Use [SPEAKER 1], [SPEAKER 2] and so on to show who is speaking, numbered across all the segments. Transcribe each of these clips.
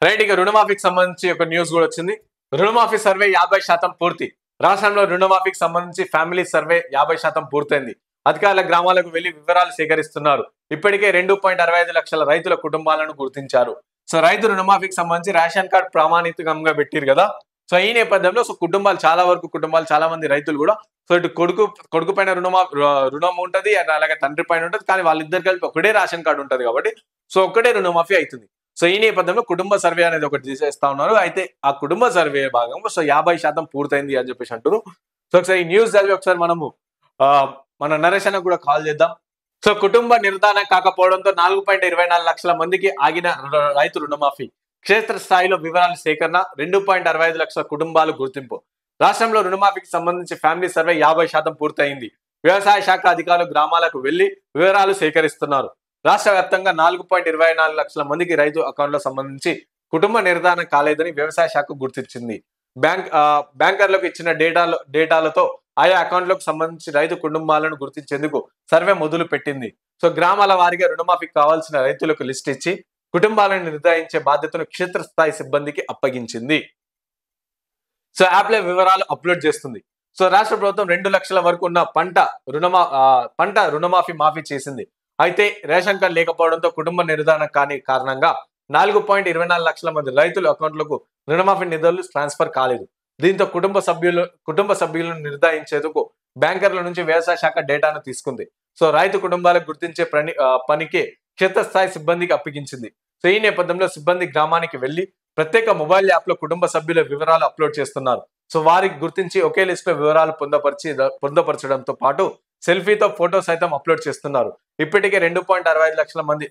[SPEAKER 1] Right ఇక రుణమాఫీకి సంబంధించి ఒక న్యూస్ కూడా వచ్చింది. రుణమాఫీ సర్వే 50% పూర్తి. రాష్ట్రంలో రుణమాఫీకి సంబంధించి ఫ్యామిలీ సర్వే 50% పూర్తయింది. అధికారుల గ్రామాలకు వెళ్లి వివరాలు సేకరిస్తున్నారు. ఇప్పటికే 2.65 లక్షల రైతుల కుటుంబాలను గుర్తించారు. సో రైతు రుణమాఫీకి సంబంధించి రేషన్ కార్డ్ ప్రామాణికంగా పెట్టారు కదా. సో ఈ నేపథ్యంలో కుటుంబాలు చాలా మంది రైతులు కూడా సో ఇటు కొడుకు పైన రుణం ఉంటది, అలాగే తండ్రి పైన ఉంటది. కానీ వాళ్ళిద్దరు కలిపి ఒకటే రేషన్ కార్డు ఉంటది కాబట్టి సో ఒక్కటే రుణమాఫీ అవుతుంది. సో ఈ నేపథ్యంలో కుటుంబ సర్వే అనేది ఒకటి చేసేస్తా ఉన్నారు. అయితే ఆ కుటుంబ సర్వే భాగంలో సో 50% పూర్తయింది అని చెప్పేసి అంటారు. సో ఒకసారి ఈ న్యూస్ చదివి ఒకసారి మనము మన నరేష్ అన్న కూడా కాల్ చేద్దాం. సో కుటుంబ నిర్ధారణ కాకపోవడంతో 4.24 లక్షల మందికి ఆగిన రైతు రుణమాఫీ. క్షేత్ర స్థాయిలో వివరాల సేకరణ, 2.65 లక్షల కుటుంబాలు గుర్తింపు. రాష్ట్రంలో రుణమాఫీకి సంబంధించి ఫ్యామిలీ సర్వే 50% పూర్తయింది. వ్యవసాయ శాఖ అధికారులు గ్రామాలకు వెళ్లి వివరాలు సేకరిస్తున్నారు. రాష్ట్ర వ్యాప్తంగా 4.24 లక్షల మందికి రైతు అకౌంట్ల సంబంధించి కుటుంబ నిర్ధారణ కాలేదని వ్యవసాయ శాఖ గుర్తించింది. బ్యాంకర్లకు ఇచ్చిన డేటాలతో ఆయా అకౌంట్లకు సంబంధించి రైతు కుటుంబాలను గుర్తించేందుకు సర్వే మొదలు పెట్టింది. సో గ్రామాల వారీగా రుణమాఫీకి కావాల్సిన రైతులకు లిస్ట్ ఇచ్చి కుటుంబాలను నిర్ధారించే బాధ్యతను క్షేత్రస్థాయి సిబ్బందికి అప్పగించింది. సో యాప్ లో వివరాలు అప్లోడ్ చేస్తుంది. సో రాష్ట్ర ప్రభుత్వం 2 లక్షల వరకు ఉన్న పంట రుణమాఫీ మాఫీ చేసింది. అయితే రేషన్ కార్డు లేకపోవడంతో కుటుంబ నిర్ధారణ కాని కారణంగా 4.24 లక్షల మంది రైతుల అకౌంట్లకు రుణమాఫీ నిధులు ట్రాన్స్ఫర్ కాలేదు. దీంతో కుటుంబ సభ్యులను నిర్ధారించేందుకు బ్యాంకర్ల నుంచి వ్యవసాయ శాఖ డేటాను తీసుకుంది. సో రైతు కుటుంబాలకు గుర్తించే పనికి క్షేత్రస్థాయి సిబ్బందికి అప్పగించింది. సో ఈ నేపథ్యంలో సిబ్బంది గ్రామానికి వెళ్లి ప్రత్యేక మొబైల్ యాప్ లో కుటుంబ సభ్యుల వివరాలు అప్లోడ్ చేస్తున్నారు. సో వారికి గుర్తించి ఒకే లిస్ట్ లో వివరాలు పొందపరచడంతో పాటు సెల్ఫీతో ఫోటో సైతం అప్లోడ్ చేస్తున్నారు. ఇప్పటికే 2.65 లక్షల మంది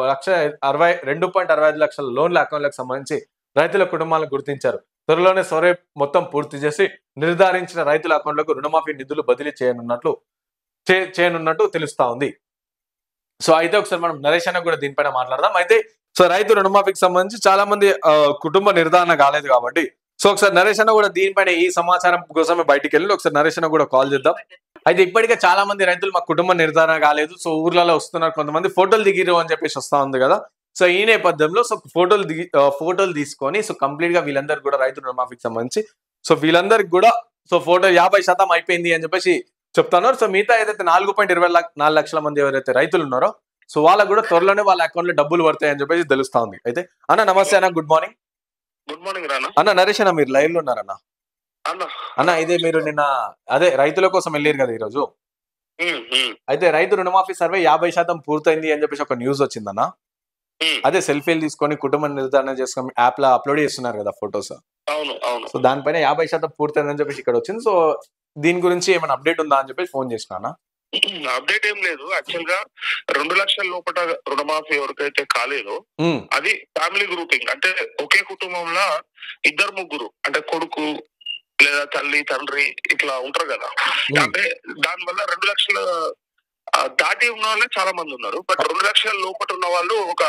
[SPEAKER 1] 2.65 లక్షల లోన్ల అకౌంట్లకు సంబంధించి రైతుల కుటుంబాలను గుర్తించారు. త్వరలోనే సర్వే మొత్తం పూర్తి చేసి నిర్ధారించిన రైతుల అకౌంట్లకు రుణమాఫీ నిధులు బదిలీ చేయనున్నట్టు తెలుస్తా ఉంది. సో అయితే ఒకసారి మనం నరేష్ అన్న కూడా దీనిపైన మాట్లాడదాం. అయితే సో రైతు రుణమాఫీకి సంబంధించి చాలా మంది కుటుంబ నిర్ధారణ కాలేదు కాబట్టి సో ఒకసారి నరేష్ అన్న కూడా దీనిపైన ఈ సమాచారం కోసమే బయటికి వెళ్ళి ఒకసారి నరేష్ అన్న కూడా కాల్ చేద్దాం. అయితే ఇప్పటికే చాలా మంది రైతులు మా కుటుంబ నిర్ధారణ కాలేదు, సో ఊర్లలో వస్తున్నారు, కొంతమంది ఫోటోలు దిగిరు అని చెప్పేసి వస్తా ఉంది కదా. సో ఈ నేపథ్యంలో సో ఫోటోలు తీసుకొని సో కంప్లీట్ గా వీళ్ళందరికీ కూడా రైతు రుణమాఫీకి సంబంధించి సో వీళ్ళందరికి కూడా సో ఫోటో 50% అయిపోయింది అని చెప్పేసి చెప్తున్నారు. సో మిగతా ఏదైతే 4.24 లక్షల మంది ఎవరైతే రైతులు ఉన్నారో సో వాళ్ళకు కూడా త్వరలోనే వాళ్ళ అకౌంట్ లో డబ్బులు పడతాయి అని చెప్పేసి తెలుస్తా ఉంది. అయితే అన్న నమస్తే అన్న, good morning.
[SPEAKER 2] Good morning Rana
[SPEAKER 1] అన్న. నరేష్ అన్న మీరు లైవ్ లో ఉన్నారన్న. అన్న ఇదే మీరు నిన్న రైతుల కోసం వెళ్ళారు కదా ఈరోజు. అయితే రైతు రుణమాఫీ సర్వే 50% పూర్తయింది అని చెప్పేసి ఒక న్యూస్ వచ్చిందన్న. అదే సెల్ఫీలు తీసుకొని కుటుంబ నిర్ధారణ చేసుకొని యాప్ లో అప్లోడ్ చేస్తున్నారు కదా ఫొటోస్. సో దానిపైన 50% పూర్తయిందని చెప్పేసి ఇక్కడ వచ్చింది. సో దీని గురించి ఏమైనా అప్డేట్ ఉందా అని చెప్పేసి ఫోన్ చేసినా.
[SPEAKER 2] అప్డేట్ ఏం లేదు. యాక్చువల్ గా 2 లక్షల లోపల రుణమాఫీ ఎవరికైతే కాలేదో అది ఫ్యామిలీ గ్రూపింగ్. అంటే ఒకే కుటుంబంలో 2-3 అంటే కొడుకు లేదా తల్లి తండ్రి ఇట్లా ఉంటారు కదా. అంటే దానివల్ల 2 లక్షల దాటి ఉన్న వాళ్ళే చాలా మంది ఉన్నారు. బట్ 2 లక్షల లోపల ఉన్న వాళ్ళు ఒక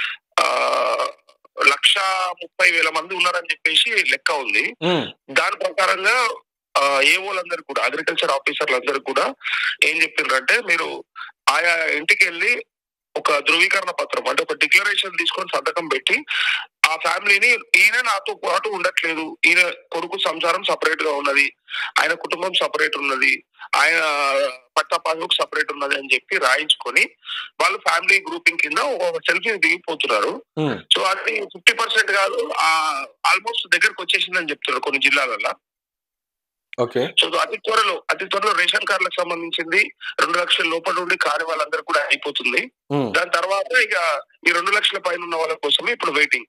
[SPEAKER 2] 1,30,000 మంది ఉన్నారని చెప్పేసి లెక్క ఉంది. దాని ప్రకారంగా ఏఓలందరూ కూడా అగ్రికల్చర్ ఆఫీసర్లందరూ కూడా ఏం చెప్పిండ్రంటే మీరు ఆయా ఇంటికి వెళ్ళి ఒక ధృవీకరణ పత్రం అంటే ఒక డిక్లరేషన్ తీసుకొని సంతకం పెట్టి ఆ ఫ్యామిలీని ఈయన నాతో పాటు ఉండట్లేదు, ఈయన కొడుకు సంసారం సపరేట్ గా ఉన్నది, ఆయన కుటుంబం సపరేట్ ఉన్నది, ఆయన పట్టా పాస్బుక్ సపరేట్ ఉన్నది అని చెప్పి రాయించుకొని వాళ్ళు ఫ్యామిలీ గ్రూపింగ్ కింద ఒక సెల్ఫీ దిగిపోతున్నారు. సో అది 50% కాదు, ఆల్మోస్ట్ దగ్గరకు వచ్చేసిందని చెప్తున్నారు కొన్ని జిల్లాలలో. సో అతి త్వరలో రేషన్ కార్డులకు సంబంధించింది 2 లక్షల లోపల నుండి కాని వాళ్ళందరూ కూడా అయిపోతుంది. దాని తర్వాత ఇక ఈ 2 లక్షల పైన ఉన్న వాళ్ళ కోసమే ఇప్పుడు వెయిటింగ్.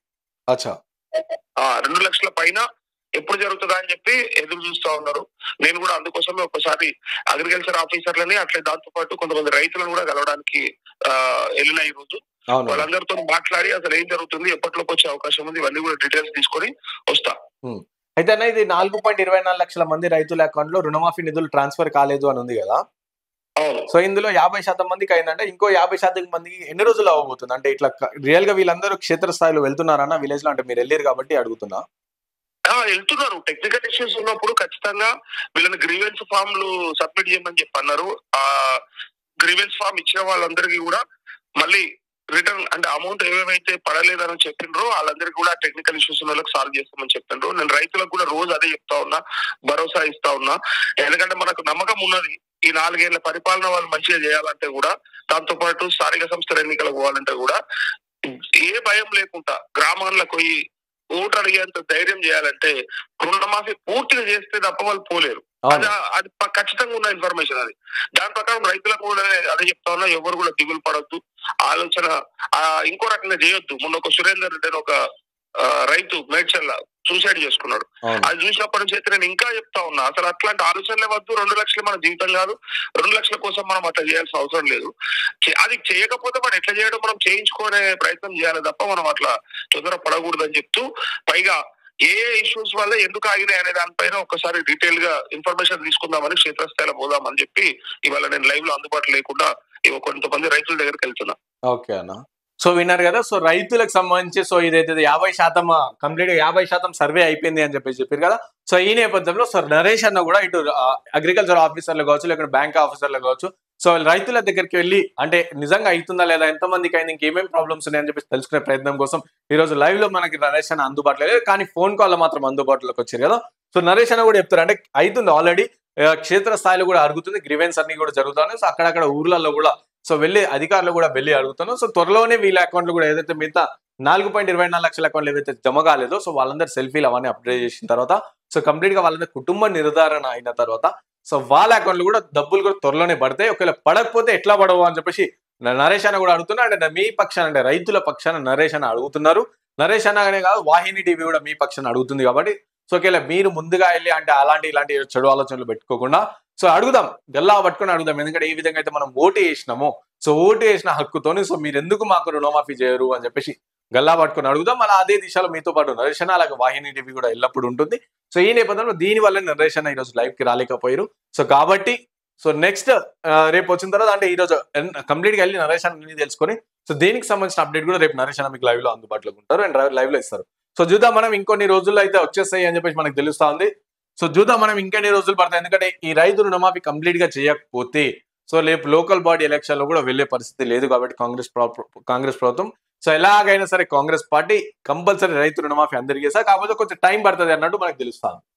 [SPEAKER 2] 2 లక్షల పైన ఎప్పుడు జరుగుతుందా అని చెప్పి ఎదురు చూస్తా ఉన్నారు. నేను కూడా అందుకోసమే ఒకసారి అగ్రికల్చర్ ఆఫీసర్లని అట్లే దాంతో పాటు కొంతమంది రైతులను కూడా కలవడానికి వెళ్ళిన ఈ రోజు. వాళ్ళందరితో మాట్లాడి అసలు ఏం జరుగుతుంది, ఎప్పటిలోకి వచ్చే అవకాశం ఉంది, ఇవన్నీ కూడా డీటెయిల్స్ తీసుకొని వస్తా.
[SPEAKER 1] అయితే అన్న ఇది 4.24 లక్షల మంది రైతుల అకౌంట్ లో రుణమాఫీ నిధులు ట్రాన్స్ఫర్ కాలేదు అని ఉంది కదా. సో ఇందులో 50% మందికి అయిందంటే ఇంకో 50% మందికి ఎన్ని రోజులు అవ్వబోతుంది? అంటే ఇట్లా రియల్ గా వీళ్ళందరూ క్షేత్రస్థాయిలో వెళ్తున్నారన్న విలేజ్ లో? అంటే మీరు వెళ్ళారు కాబట్టి అడుగుతున్నా.
[SPEAKER 2] వెళ్తున్నారు. టెక్నికల్ ఇష్యూస్ ఉన్నప్పుడు ఖచ్చితంగా వీళ్ళని గ్రీవెన్స్ ఫామ్లు సబ్మిట్ చేయమని చెప్పి అన్నారు. ఆ గ్రీవెన్స్ ఫామ్ ఇచ్చిన వాళ్ళందరికీ కూడా మళ్ళీ రిటర్న్ అంటే అమౌంట్ ఏమేమైతే పడలేదని చెప్పిండ్రో వాళ్ళందరికీ కూడా టెక్నికల్ ఇష్యూస్ వాళ్ళకి సాల్వ్ చేస్తామని చెప్పిండ్రు. నేను రైతులకు కూడా రోజు అదే చెప్తా ఉన్నా, భరోసా ఇస్తా ఉన్నా. ఎందుకంటే మనకు నమ్మకం ఉన్నది ఈ 4 ఏళ్ల పరిపాలన వాళ్ళు మంచిగా చేయాలంటే కూడా, దాంతో పాటు స్థానిక సంస్థల ఎన్నికలకు పోవాలంటే కూడా ఏ భయం లేకుండా గ్రామాలకు పోయి ఓటు అడిగేంత ధైర్యం చేయాలంటే రుణమాఫీ పూర్తిగా చేస్తే తప్ప వాళ్ళు పోలేరు. అది ఖచ్చితంగా ఉన్న ఇన్ఫర్మేషన్ అది. దాని ప్రకారం రైతులకు కూడా అదే చెప్తా ఉన్నా, ఎవరు కూడా దిగులు పడొద్దు, ఆలోచన ఇంకో రకంగా చేయొద్దు. మొన్న ఒక సురేందర్ రెడ్డి అని ఒక రైతు మేడ్చల్ల సూసైడ్ చేసుకున్నాడు. అది చూసినప్పటి నుంచి అయితే నేను ఇంకా చెప్తా ఉన్నా, అసలు అట్లాంటి ఆలోచనలే వద్దు. 2 లక్షలు మన జీవితం కాదు, 2 లక్షల కోసం మనం అట్లా చేయాల్సిన అవసరం లేదు. అది చేయకపోతే మనం ఎట్లా చేయడం, మనం చేయించుకునే ప్రయత్నం చేయాలి తప్ప మనం అట్లా తొందర పడకూడదని చెప్తూ, పైగా ఏ ఇష్యూస్ వల్ల ఎందుకు ఆగినాయి అనే దానిపైన ఒకసారి డీటెయిల్ గా ఇన్ఫర్మేషన్ తీసుకుందామని క్షేత్రస్థాయిలో పోదామని చెప్పి ఇవాళ నేను లైవ్ లో అందుబాటులో లేకుండా కొంతమంది రైతుల దగ్గరికి వెళ్తున్నా.
[SPEAKER 1] ఓకే అన్న, సో విన్నారు కదా. సో రైతులకు సంబంధించి సో ఇదైతే 50% కంప్లీట్ గా 50% సర్వే అయిపోయింది అని చెప్పారు కదా. సో ఈ నేపథ్యంలో సో నరేష్ అన్న కూడా ఇటు అగ్రికల్చర్ ఆఫీసర్లు కావచ్చు, లేకపోతే బ్యాంక్ ఆఫీసర్లు కావచ్చు, సో రైతుల దగ్గరికి వెళ్ళి అంటే నిజంగా అవుతుందా లేదా, ఎంతమందికి అయింది, ఇంకేమేమి ప్రాబ్లమ్స్ ఉన్నాయని చెప్పి తెలుసుకునే ప్రయత్నం కోసం ఈ రోజు లైవ్ లో మనకి నరేష్ అన్న అందుబాటులో లేదు, కానీ ఫోన్ కాల్ మాత్రం అందుబాటులోకి వచ్చారు కదా. సో నరేష్ అన్న కూడా చెప్తారు అంటే అవుతుంది ఆల్రెడీ, క్షేత్ర స్థాయిలో కూడా అడుగుతుంది, గ్రీవెన్స్ అన్ని కూడా జరుగుతున్నాయి. సో అక్కడక్కడ ఊర్లలో కూడా సో వెళ్ళి అధికారులు కూడా వెళ్ళి అడుగుతున్నాం. సో త్వరలోనే వీళ్ళ అకౌంట్లు కూడా ఏదైతే మిగతా 4.24 లక్షల అకౌంట్లు ఏవైతే జమ కాలేదో సో వాళ్ళందరూ సెల్ఫీలు అవన్నీ అప్డేట్ చేసిన తర్వాత సో కంప్లీట్ గా వాళ్ళందరూ కుటుంబ నిర్ధారణ అయిన తర్వాత సో వాళ్ళ అకౌంట్లు కూడా డబ్బులు కూడా త్వరలోనే పడతాయి. ఒకవేళ పడకపోతే ఎట్లా పడవు అని చెప్పేసి నరేష్ అన్న కూడా అడుగుతున్నారు. అంటే మీ పక్షాన అంటే రైతుల పక్షాన నరేష్ అన్న అడుగుతున్నారు. నరేష్ అన్న అనే కాదు, వాహిని టీవీ కూడా మీ పక్షాన అడుగుతుంది. కాబట్టి సో ఒకవేళ మీరు ముందుగా వెళ్ళి అంటే ఇలాంటి చెడు ఆలోచనలు పెట్టుకోకుండా సో అడుగుదాం, గల్లా పట్టుకొని అడుగుదాం. ఎందుకంటే ఈ విధంగా అయితే మనం ఓటు వేసినాము, సో ఓటు వేసిన హక్కుతోని సో మీరు ఎందుకు మాకు రుణమాఫీ చేయరు అని చెప్పేసి గల్లా పట్టుకొని అడుగుదాం. అలా అదే దిశలో మీతో పాటు నరేష్ అన్న అలాగే వాహిని టీవీ కూడా ఎల్లప్పుడూ ఉంటుంది. సో ఈ నేపథ్యంలో దీని వల్ల నరేష్ అన్న ఈరోజు లైవ్ కి రాలేకపోయారు. సో కాబట్టి సో నెక్స్ట్ రేపు వచ్చిన తర్వాత అంటే ఈ రోజు కంప్లీట్ గా వెళ్ళి నరేష్ అన్న తెలుసుకొని సో దీనికి సంబంధించిన అప్డేట్ కూడా రేపు నరేష్ అన్న మీకు లైవ్ లో అందుబాటులో ఉంటారు అండ్ లైవ్ లో ఇస్తారు. సో చూద్దాం, మనం ఇంకొన్ని రోజుల్లో అయితే వచ్చేస్తాయి అని చెప్పేసి మనకు తెలుస్తా ఉంది. సో చూద్దాం మనం ఇంకెన్ని రోజులు పడతాయి, ఎందుకంటే ఈ రైతు రుణమాఫీ కంప్లీట్ గా చేయకపోతే సో రేపు లోకల్ బాడీ ఎలక్షన్ లో కూడా వెళ్లే పరిస్థితి లేదు. కాబట్టి కాంగ్రెస్ ప్రభుత్వం సో ఎలాగైనా సరే కాంగ్రెస్ పార్టీ కంపల్సరీ రైతు రుణమాఫీ అందరికీ చేస్తారు, కాకపోతే కొంచెం టైం పడుతుంది అన్నట్టు మనకు తెలుస్తాం.